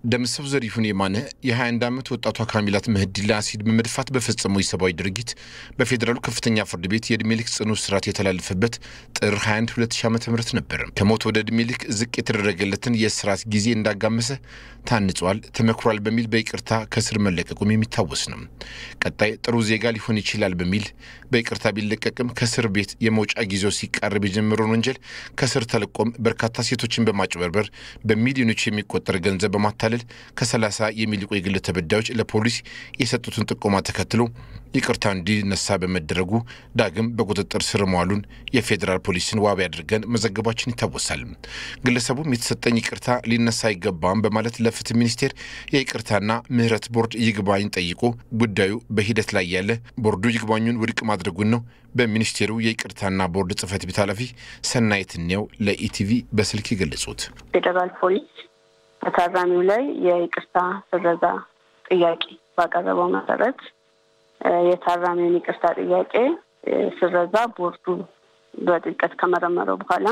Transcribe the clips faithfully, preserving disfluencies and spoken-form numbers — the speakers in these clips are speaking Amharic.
ደምሰው ዘሪሁን የማነ የሃያ አንድ ዓመት ወጣቷ ካሚላት መህዲ ለአሲድ በመድፋት በፈጸመው የሰብአዊ ድርጊት በፌደራሉ ከፍተኛ ፍርድ ቤት የዕድሜ ልክ ጽኑ እስራት የተላለፈበት ጥር ሃያ አንድ ሁለት ሺህ ዓመተ ምህረት ነበር። ከሞት ወደ ዕድሜ ልክ ዝቅ የተደረገለትን የእስራት ጊዜ እንዳጋመሰ ታንጿል፣ ተመክሯል በሚል በይቅርታ ከስር መለቀቁም የሚታወስ ነው። ቀጣይ ጥሩ ዜጋ ሊሆን ይችላል በሚል በይቅርታ ቢለቀቅም ከስር ቤት የመውጫ ጊዜው ሲቃረብ የጀመረውን ወንጀል ከስር ተለቆም በርካታ ሴቶችን በማጭበርበር በሚሊዮኖች የሚቆጠር ገንዘብ በማታለል ከሰላሳ የሚልቁ የግል ተበዳዮች ለፖሊስ የሰጡትን ጥቆማ ተከትሎ ይቅርታ እንዲነሳ በመደረጉ ዳግም በቁጥጥር ስር መዋሉን የፌደራል ፖሊስን ዋቢ አድርገን መዘገባችን ይታወሳል። ግለሰቡም የተሰጠኝ ይቅርታ ሊነሳ አይገባም በማለት ለፍትህ ሚኒስቴር የይቅርታና ምህረት ቦርድ ይግባኝ ጠይቆ ጉዳዩ በሂደት ላይ ያለ ቦርዱ ይግባኙን ውድቅ ማድረጉን ነው በሚኒስቴሩ የይቅርታና ቦርድ ጽህፈት ቤት ኃላፊ ሰናይትኔው ለኢቲቪ በስልክ የገለጹት። ፌደራል ፖሊስ በታራሚው ላይ የይቅርታ ስረዛ ጥያቄ ባቀረበው መሰረት የታራሚውን ይቅርታ ጥያቄ ስረዛ ቦርዱ በጥልቀት ከመረመረው በኋላ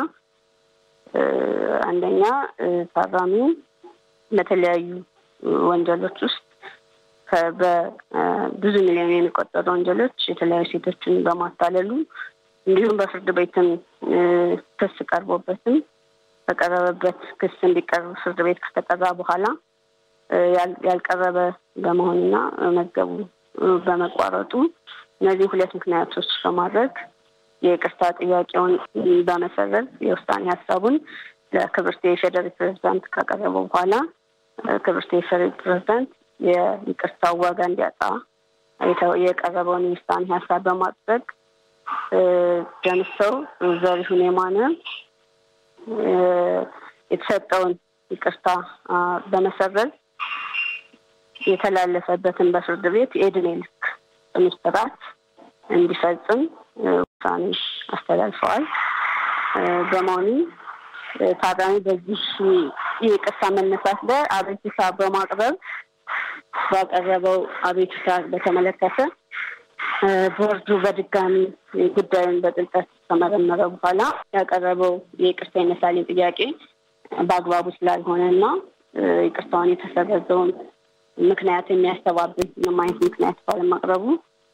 አንደኛ ታራሚው በተለያዩ ወንጀሎች ውስጥ በብዙ ሚሊዮን የሚቆጠሩ ወንጀሎች የተለያዩ ሴቶችን በማታለሉ እንዲሁም በፍርድ ቤትም ክስ ቀርቦበትም በቀረበበት ክስ እንዲቀርብ ፍርድ ቤት ከተጠራ በኋላ ያልቀረበ በመሆንና መዝገቡ በመቋረጡ እነዚህ ሁለት ምክንያቶች በማድረግ የይቅርታ ጥያቄውን በመሰረዝ የውሳኔ ሀሳቡን ለክብርት የፌደራል ፕሬዝዳንት ካቀረበው በኋላ ክብርት የፌደራል ፕሬዝዳንት የይቅርታው ዋጋ እንዲያጣ የቀረበውን የውሳኔ ሀሳብ በማጽደቅ ደምሰው ዘሪሁን የማነ የተሰጠውን ይቅርታ በመሰረዝ የተላለፈበትን በፍርድ ቤት የዕድሜ ልክ እስራት እንዲፈጽም ውሳኔ አስተላልፈዋል። በመሆኑ ታራሚ በዚህ የይቅርታ መነሳት ላይ አቤቱታ በማቅረብ ባቀረበው አቤቱታ በተመለከተ ቦርዱ በድጋሚ ጉዳዩን በጥልቀት ከመረመረ በኋላ ያቀረበው የይቅርታ የመሳሌ ጥያቄ በአግባቡ ስላልሆነና ይቅርታውን የተሰረዘውን ምክንያት የሚያስተባብል ምንም አይነት ምክንያት ባለማቅረቡ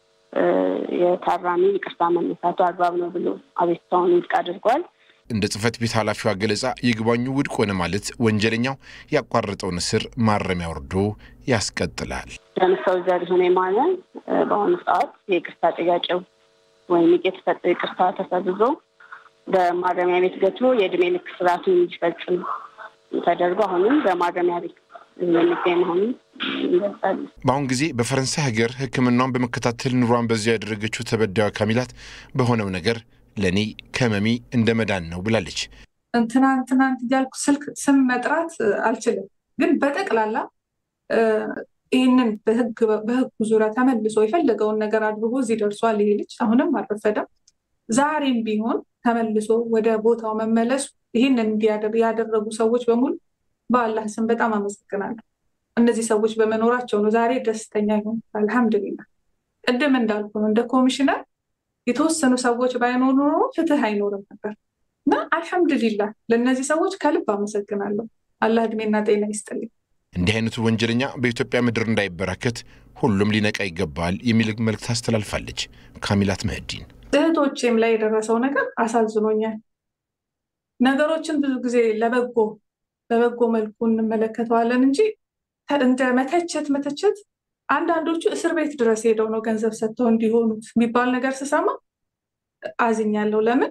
የታራሚ ይቅርታ መነሳቱ አግባብ ነው ብሎ አቤቱታውን ውድቅ አድርጓል። እንደ ጽህፈት ቤት ኃላፊዋ ገለጻ ይግባኙ ውድቅ ሆነ ማለት ወንጀለኛው ያቋረጠውን እስር ማረሚያ ወርዶ ያስቀጥላል። ደምሰው ዘሪሁን የማነ በአሁኑ ሰዓት የይቅርታ ጥያቄው ወይም የተሰጠው ይቅርታ ተሰርዞ በማረሚያ ቤት ገብቶ የዕድሜ ልክ ስርዓቱን እንዲፈጽም ተደርጎ አሁንም በማረሚያ ቤት የሚገኝ መሆኑን ይገልጻል። በአሁን ጊዜ በፈረንሳይ ሀገር ሕክምናውን በመከታተል ኑሯን በዚያ ያደረገችው ተበዳዩ ካሚላት በሆነው ነገር ለኔ ከመሚ እንደመዳን ነው ብላለች። እንትናን ትናንት ያልኩ ስልክ ስም መጥራት አልችልም፣ ግን በጠቅላላ ይህንን በህግ በህግ ዙሪያ ተመልሶ የፈለገውን ነገር አድርጎ እዚህ ደርሷል። ይሄ ልጅ አሁንም አልረፈደም። ዛሬም ቢሆን ተመልሶ ወደ ቦታው መመለሱ ይህንን ያደረጉ ሰዎች በሙሉ በአላህ ስም በጣም አመሰግናለሁ። እነዚህ ሰዎች በመኖራቸው ነው ዛሬ ደስተኛ ይሆን። አልহামዱሊላህ። ቅድም እንዳልኩ ነው እንደ ኮሚሽነር የተወሰኑ ሰዎች ባይኖሩ ኖሮ ፍትህ አይኖርም ነበር እና አልহামዱሊላህ ለእነዚህ ሰዎች ከልብ አመሰግናለሁ። አላህ እድሜና ጤና ይስጥልኝ። እንዲህ አይነቱ ወንጀለኛ በኢትዮጵያ ምድር እንዳይበራከት ሁሉም ሊነቃ ይገባል የሚል መልእክት አስተላልፋለች ካሚላት መህዲ። እህቶቼም ላይ የደረሰው ነገር አሳዝኖኛል። ነገሮችን ብዙ ጊዜ ለበጎ በበጎ መልኩ እንመለከተዋለን እንጂ እንደ መተቸት መተቸት አንዳንዶቹ እስር ቤት ድረስ ሄደው ነው ገንዘብ ሰጥተው እንዲሆኑት የሚባል ነገር ስሰማ አዝኛለሁ። ለምን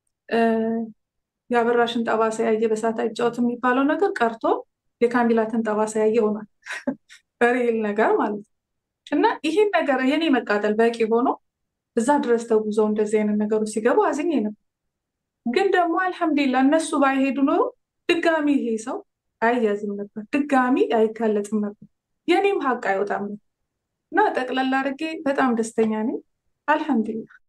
ያበራሽን ጠባሳ ያየ በሳት አይጫወትም የሚባለው ነገር ቀርቶ የካሚላትን ጠባሳ ያየ ሆኗል። በሪል ነገር ማለት ነው። እና ይሄን ነገር የኔ መቃጠል በቂ ሆኖ እዛ ድረስ ተጉዘው እንደዚህ አይነት ነገሮች ሲገቡ አዝኜ ነበር። ግን ደግሞ አልহামዱሊላህ እነሱ ባይሄዱ ኖሮ ድጋሚ ይሄ ሰው አይያዝም ነበር፣ ድጋሚ አይጋለጥም ነበር፣ የኔም ሀቅ አይወጣም። እና ጠቅላላ አድርጌ በጣም ደስተኛ ነኝ። አልহামዱሊላህ።